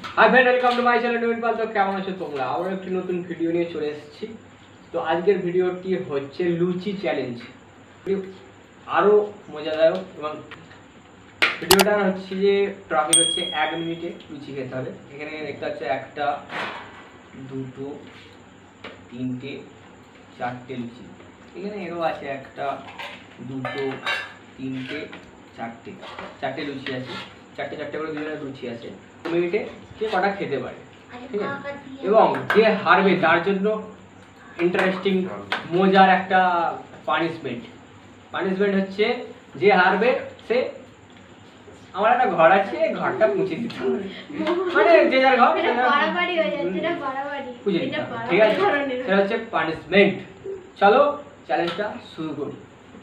High friend, welcome to my channel Nabin Pal. তো কেমন আছো তোমরা? আবার একটি নতুন ভিডিও নিয়ে চলে এসেছি। তো আজকের ভিডিওটি হচ্ছে লুচি চ্যালেঞ্জ। আরও মজাদায়ক এবং ভিডিওটা হচ্ছে যে ট্রাফিক হচ্ছে 1 মিনিটে লুচি খেতে হবে। এখানে দেখতে হচ্ছে 1টা 2টো 3টে 4টে লুচি। এখানে এরও আছে 1টা 2টো 3টে 4টে লুচি আছে। 4টে করে দুজনের লুচি আছে। 2 মিনিটে কে কটা খেতে পারে, ঠিক আছে? এবং যে হারবে তার জন্য ইন্টারেস্টিং মজার একটা পানিশমেন্ট হচ্ছে যে হারবে সে, আমার একটা ঘর আছে, ঘরটা মুছে দিতে হবে। মানে যে যার ঘর মুছে দিতে হবে, ঠিক আছে? সেটা হচ্ছে পানিশমেন্ট। চলো চ্যালেঞ্জটা শুরু করি।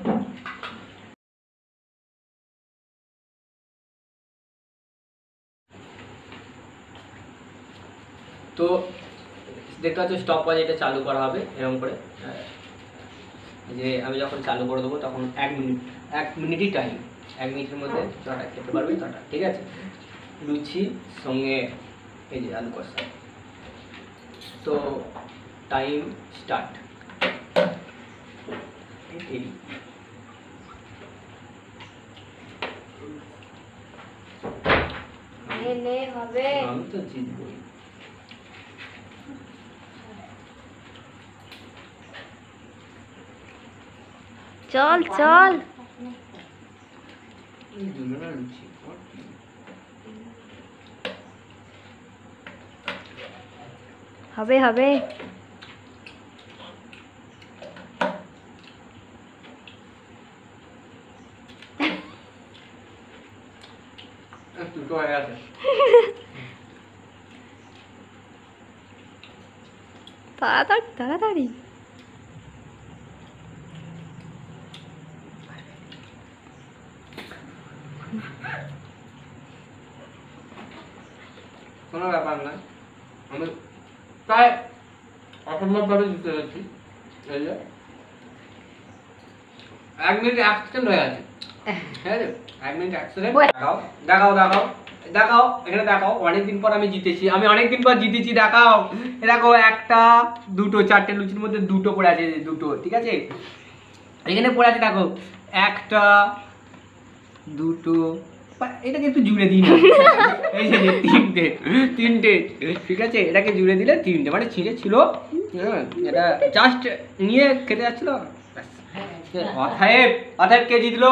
তো দেখতে পাচ্ছ স্টপ ওয়াচ এটা চালু করা হবে এরকম করে, যে আমি যখন চালু করে দেবো তখন 1 মিনিটই টাইম। 1 মিনিটের মধ্যে যটা খেতে পারবে তটা, ঠিক আছে? লুচি সঙ্গে এই যে আলু কষা। তো টাইম স্টার্ট। আমি তো জিতবই। চল চল হবে হবে। দুটো হয়ে গেছে। তাড়াতাড়ি তাড়াতাড়ি। কোনো ব্যাপার না, আমি প্রায় অসম্ভবভাবে জিতে যাচ্ছি। এই যে 1 মিনিট 1 সেকেন্ড হয়ে গেছে, ঠিক আছে? 1 মিনিট 1 সেকেন্ড। দেখাও এখানে দেখাও। অনেকদিন পর আমি জিতেছি, দেখাও। দেখো 1টা 2টো 4টে লুচির মধ্যে 2টো পড়ে আছে, 2টো, ঠিক আছে? এখানে পড়ে আছে দেখো 1টা 2টো, এটাকে একটু জুড়ে দিই না। এই যে 3টে, ঠিক আছে? এটাকে জুড়ে দিলে 3টে, মানে ছিঁড়ে ছিল, এটা জাস্ট নিয়ে খেতে যাচ্ছিল। অতএব কে জিতলো?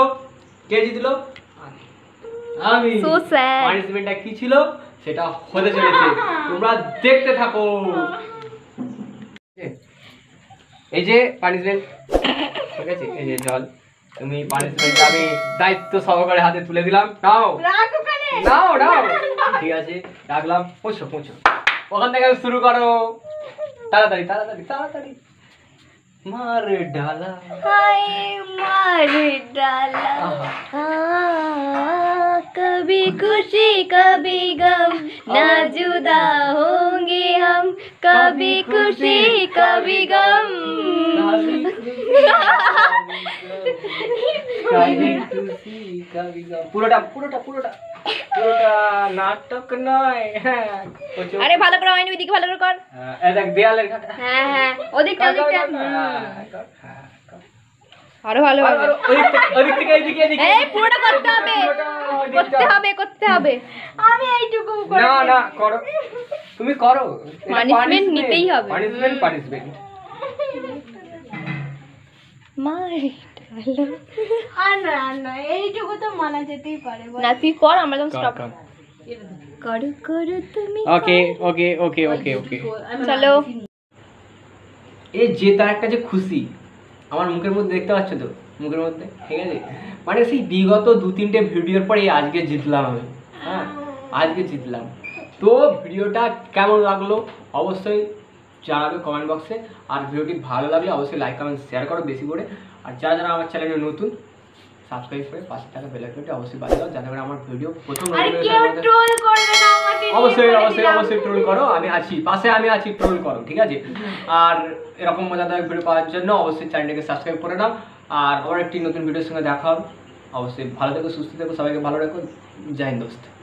আমি। পানিশমেন্টটা কি ছিল সেটা হতে চলেছে, তোমরা দেখতে থাকো। এই যে পানিশমেন্ট, ঠিক আছে? এই যে জল, তুমি পানিশমেন্টটা আমি দায়িত্ব সহকারে হাতে তুলে দিলাম। নাও, ঠিক আছে, রাখলাম। পৌঁছো ওখান থেকে শুরু করো। তাড়াতাড়ি। মারে ডালা, कभी खुशी कभी गम ना जुदा होंगे हम, कभी खुशी कभी गम। পুরোটা নাটক নয়। আরে ভালো করে হয়নি, ওইদিকে ভালো করে কর। দেখ দেয়ালের ঘাটা। হ্যাঁ ওদিকটা আরো ভালো ওদিক থেকে এইদিকে। এই পুরোটা করতে হবে। আমি এইটুকু করে না করো, তুমি করো। পানিশমেন্ট নিতেই হবে। পানিশমেন্ট না এইটুকু তো মানা যেতেই পারে। না তুই কর, আমরা যখন স্টপ করো তুমি। ওকে চলো। এই যে তার একটা যে খুশি আমার মুখের মধ্যে দেখতে পাচ্ছ তো, মুখের মধ্যে, ঠিক আছে? মানে সেই বিগত 2-3টে ভিডিওর পরে আজকে জিতলাম আমি। হ্যাঁ, আজকে জিতলাম। তো ভিডিওটা কেমন লাগলো অবশ্যই জানাবে কমেন্ট বক্সে। আর ভিডিওটি ভালো লাগলে অবশ্যই লাইক কমেন্ট শেয়ার করো বেশি করে। আর যারা আমার চ্যানেলে নতুন, সাবস্ক্রাইব করে পাশে থাকা বেল আইকনটি অবশ্যই বাজিয়ে দাও, যাতে করে আমার ভিডিও প্রথম অবশ্যই ট্রোল করো। আমি আছি পাশে, ট্রোল করো, ঠিক আছে? আর এরকম মজাদার ভিডিও পাওয়ার জন্য অবশ্যই চ্যানেলটাকে সাবস্ক্রাইব করে নাও। আর আবার একটি নতুন ভিডিওর সঙ্গে দেখা হবে। অবশ্যই ভালো থেকো, সুস্থ থেকো, সবাইকে ভালো রাখো। জয় হিন্দ দোস্ত।